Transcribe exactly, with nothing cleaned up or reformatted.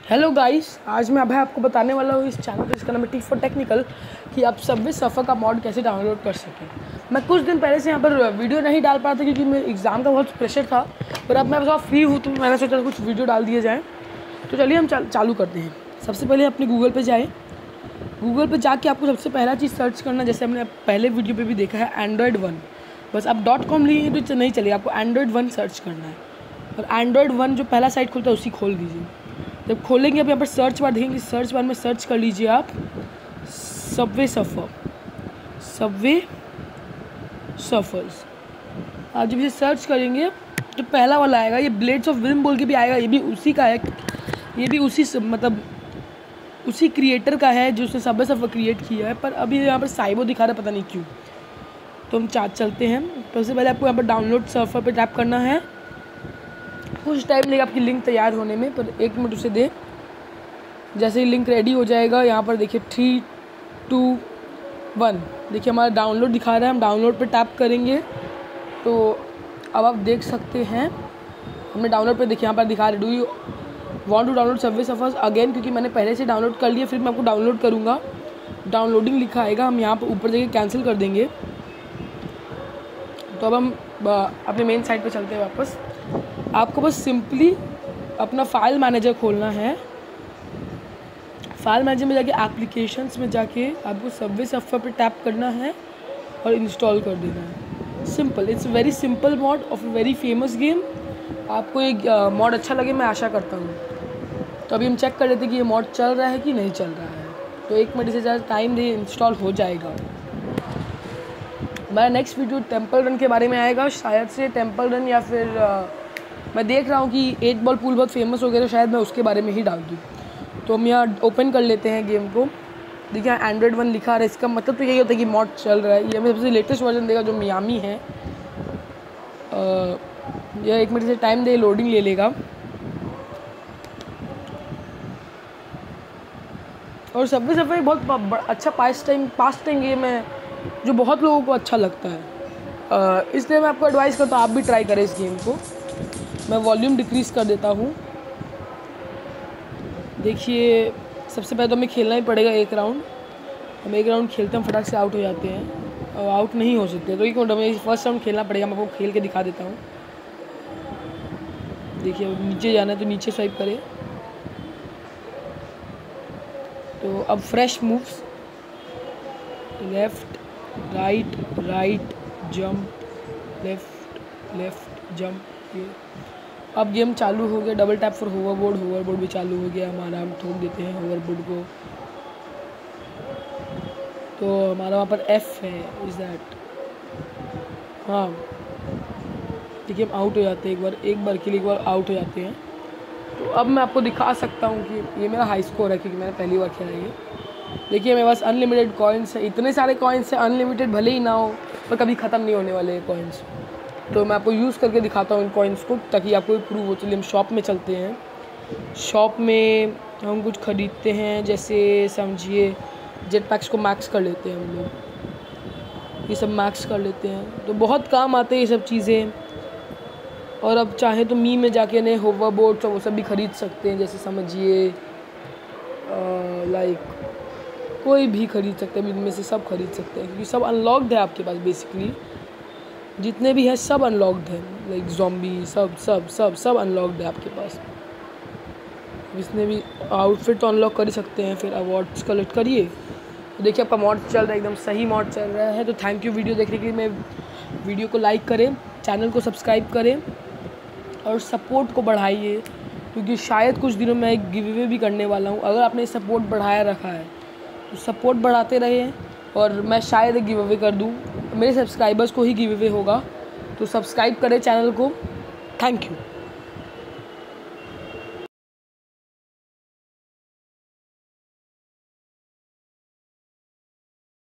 Hello guys, आज मैं अभी आपको बताने वाला हूँ इस चैनल पर, इसका नाम है टी फॉर टेक्निकल, कि आप सबवे सफ़र का मॉड कैसे डाउनलोड कर सकें। मैं कुछ दिन पहले से यहाँ पर वीडियो नहीं डाल पाया था क्योंकि मेरे एग्ज़ाम का बहुत प्रेशर था, पर अब मैं बहुत फ्री हूँ तो मैंने सोचा कुछ वीडियो डाल दिए जाए। तो चलिए हम चा, चालू करते हैं। सबसे पहले अपने गूगल पर जाएँ। गूगल पर जाके आपको सबसे पहला चीज़ सर्च करना, जैसे हमने पहले वीडियो पर भी देखा है, एंड्रॉयड वन। बस आप डॉट कॉम लिए तो नहीं चलेगा, आपको एंड्रॉयड वन सर्च करना है। और एंड्रॉयड वन जो पहला साइट खुलता है उसी खोल दीजिए। जब खोलेंगे अब यहाँ पर सर्च बार देखेंगे, सर्च बार में सर्च कर लीजिए आप सबवे सफ़र, सबवे सफ़र्स। आप जब इसे सर्च करेंगे तो पहला वाला आएगा, ये ब्लेड्स ऑफ विम बोल के भी आएगा, ये भी उसी का है, ये भी उसी मतलब उसी क्रिएटर का है जो उसने सबवे सफ़र क्रिएट किया है। पर अभी यहाँ पर साइबो दिखा रहा है, पता नहीं क्यों। तो हम चार्ज चलते हैं। तो सबसे पहले आपको यहाँ पर डाउनलोड सर्फर पर टैप करना है। कुछ टाइम लगेगा आपकी लिंक तैयार होने में, पर एक मिनट उसे दे। जैसे ही लिंक रेडी हो जाएगा, यहाँ पर देखिए थ्री टू वन, देखिए हमारा डाउनलोड दिखा रहा है। हम डाउनलोड पे टैप करेंगे तो अब आप देख सकते हैं हमने डाउनलोड पे देखिए यहाँ पर दिखा रहा है, do you want to download Subway Surfers again, क्योंकि मैंने पहले से डाउनलोड कर लिया। फिर मैं आपको डाउनलोड करूँगा, डाउनलोडिंग लिखा आएगा, हम यहाँ पर ऊपर जाके कैंसिल कर देंगे। तो अब हम अपने मेन साइट पर चलते हैं वापस। आपको बस सिंपली अपना फाइल मैनेजर खोलना है। फाइल मैनेजर में जाके एप्लीकेशंस में जाके आपको सबवे सफ़र पे टैप करना है और इंस्टॉल कर देना है। Simple, it's very simple mod of a very famous game. आपको एक मॉड अच्छा लगे, मैं आशा करता हूँ। तो अभी हम चेक कर लेते हैं कि ये मॉड चल रहा है कि नहीं चल रहा है। तो एक मिनट से ज़्यादा टाइम दे, इंस्टॉल हो जाएगा। हमारा नेक्स्ट वीडियो टेम्पल रन के बारे में आएगा, शायद से टेम्पल रन, या फिर आ, मैं देख रहा हूँ कि एट बॉल पूल बहुत फेमस हो गया, तो शायद मैं उसके बारे में ही डाल दूँ। तो हम यहाँ ओपन कर लेते हैं गेम को। देखिए एंड्रॉयड वन लिखा है, इसका मतलब तो यही होता है कि मॉड चल रहा है। ये हमें सबसे लेटेस्ट वर्जन देगा जो मियामी है। यह एक मिनट से टाइम दे, लोडिंग ले लेगा। और सबवे सफ़र बहुत अच्छा pass time pass time game है जो बहुत लोगों को अच्छा लगता है, इसलिए मैं आपको एडवाइस करता हूँ आप भी ट्राई करें इस गेम को। मैं वॉल्यूम डिक्रीज़ कर देता हूँ। देखिए सबसे पहले तो हमें खेलना ही पड़ेगा एक राउंड। हम एक राउंड खेलते हैं, फटाक से आउट हो जाते हैं और आउट नहीं हो सकते, तो एक मिनट हमें फर्स्ट राउंड खेलना पड़ेगा। मैं आपको खेल के दिखा देता हूँ। देखिए नीचे जाना है तो नीचे स्वाइप करें। तो अब fresh moves, left right right jump, left left jump. ये अब गेम चालू हो गया। Double tap for hoverboard, hoverboard भी चालू हो गया हमारा। हम ठोक देते हैं होवरबोर्ड को, तो हमारा वहाँ पर एफ है, इज़ दैट। हाँ देखिए हम आउट हो जाते हैं एक बार, एक बार के लिए एक बार आउट हो जाते हैं। तो अब मैं आपको दिखा सकता हूँ कि ये मेरा हाई स्कोर है क्योंकि मैंने पहली बार खेला है। देखिए मेरे पास अनलिमिटेड कॉइन्स है, इतने सारे कॉइन्स हैं, अनलिमिटेड भले ही ना हो पर कभी ख़त्म नहीं होने वाले कॉइन्स। तो मैं आपको यूज़ करके दिखाता हूँ इन कॉइन्स को, ताकि आपको प्रूव हो। चलिए हम शॉप में चलते हैं। शॉप में हम कुछ ख़रीदते हैं, जैसे समझिए जेट पैक्स को मैक्स कर लेते हैं हम लोग, ये सब मैक्स कर लेते हैं। तो बहुत काम आते हैं ये सब चीज़ें। और अब चाहे तो मी में जाके नए होवरबोर्ड तो वो सब भी ख़रीद सकते हैं, जैसे समझिए लाइक कोई भी ख़रीद सकते हैं, इनमें से सब खरीद सकते हैं क्योंकि सब अनलॉक्ड है आपके पास। बेसिकली जितने भी हैं सब अनलॉक्ड हैं, लाइक ज़ॉम्बी, सब सब सब सब अनलॉक्ड है आपके पास। जिसने भी आउटफिट तो अनलॉक कर ही सकते हैं। फिर अवार्ड्स कलेक्ट करिए। तो देखिए आपका मॉड चल रहा है, एकदम सही मॉड चल रहा है। तो थैंक यू वीडियो देखने के लिए। मैं वीडियो को लाइक करें, चैनल को सब्सक्राइब करें और सपोर्ट को बढ़ाइए, क्योंकि शायद कुछ दिनों में एक गिव अवे भी करने वाला हूँ। अगर आपने सपोर्ट बढ़ाया रखा है तो सपोर्ट बढ़ाते रहिए, और मैं शायद एक गिव अवे कर दूँ। मेरे सब्सक्राइबर्स को ही गिव अवे होगा, तो सब्सक्राइब करें चैनल को। Thank you.